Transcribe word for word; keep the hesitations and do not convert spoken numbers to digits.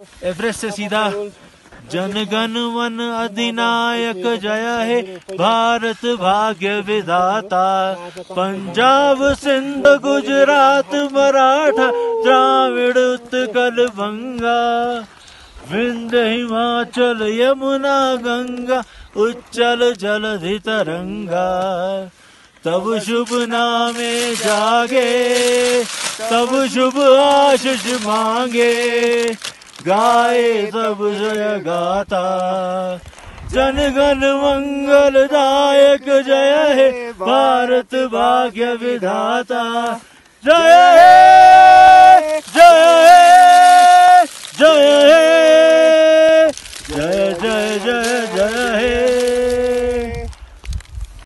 Everest से सीधा। जनगण मन अधिनायक जय हे भारत भाग्य विधाता। पंजाब सिंध गुजरात मराठा द्राविड़ उत्कल बंगा। विंध्य हिमाचल यमुना गंगा उच्चल जलधि तरंगा। तब शुभ नामे जागे तब शुभ आशीष मांगे। गाए सब जय गाथा जनगण मंगलदायक जय हे भारत भाग्य विधाता। जय हे जय हे जय हे